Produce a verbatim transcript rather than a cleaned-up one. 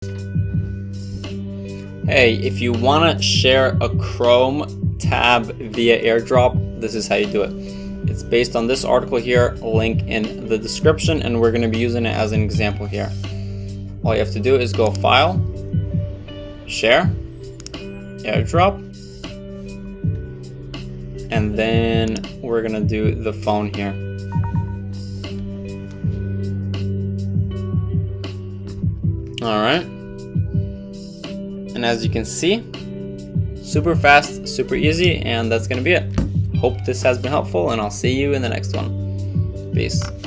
Hey, if you want to share a Chrome tab via AirDrop, this is how you do it. It's based on this article here, link in the description, and we're going to be using it as an example here. All you have to do is go File, Share, AirDrop, and then we're going to do the phone here. All right. And as you can see, super fast, super easy, and that's gonna be it. Hope this has been helpful, and I'll see you in the next one. Peace.